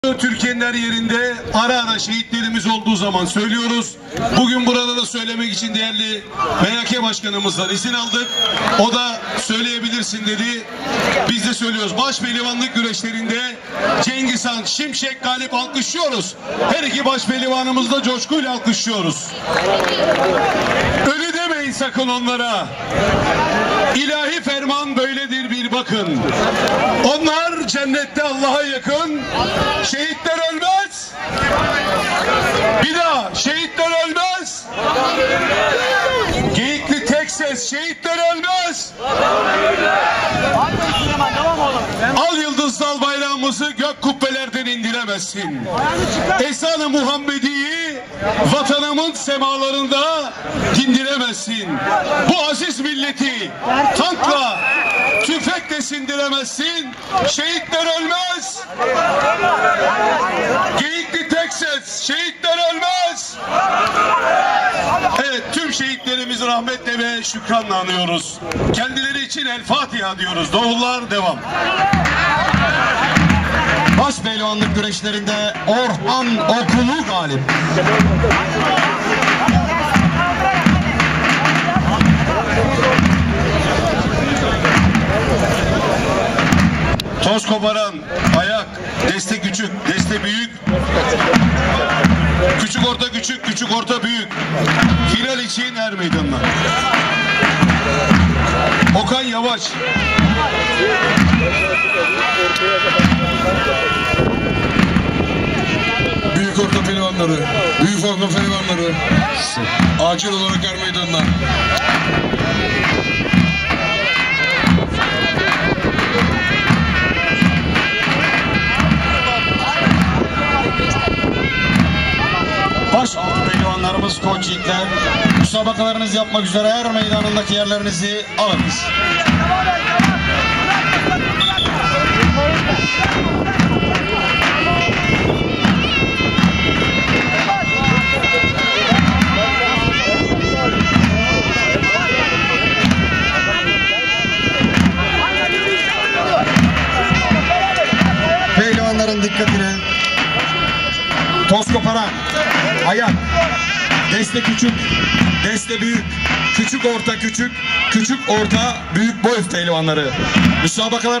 Türkiye'nin her yerinde ara ara şehitlerimiz olduğu zaman söylüyoruz. Bugün burada da söylemek için değerli MHK Başkanımızdan izin aldık. O da söyleyebilirsin dedi. Biz de söylüyoruz. Başpehlivanlık güreşlerinde Cengiz Han, Şimşek Galip alkışlıyoruz. Her iki başpehlivanımızı da coşkuyla alkışlıyoruz. Ölü demeyin sakın onlara. İlahi ferman böyledir bir bakın. Onlar cennette Allah'a yakın. Şehitler ölmez. Bir daha şehitler ölmez. Geyikli tek ses, şehitler ölmez. Al yıldızlı al bayrağımızı gök kubbelerden indiremezsin. Esan-ı Muhammedi'yi vatanımın semalarında dindiremezsin. Bu aziz milleti tankla, tüfekle sindiremezsin. Şehitler ölmez. Geyikli tek ses, şehitler ölmez. Evet, tüm şehitlerimizi rahmetle ve şükranla anıyoruz. Kendileri için El Fatiha diyoruz. Davullar devam. Başpehlivanlık güreşlerinde Orhan Okulu galip. Toz koparan, ayak, deste küçük, deste büyük. Küçük orta küçük, küçük orta büyük. Final için er meydanına. Okan Yavaş. Büyük orta pehlivanları, büyük orta pehlivanları acil olarak er meydanına. Baş altı pehlivanlarımız, koç yiğitler, müsabakalarınızı yapmak üzere er meydanındaki yerlerinizi alınız. Pehlivanların dikkatine. Toz koparan, ayak, deste küçük, deste büyük, küçük orta küçük, küçük orta büyük boy pehlivanları. Müsabakalar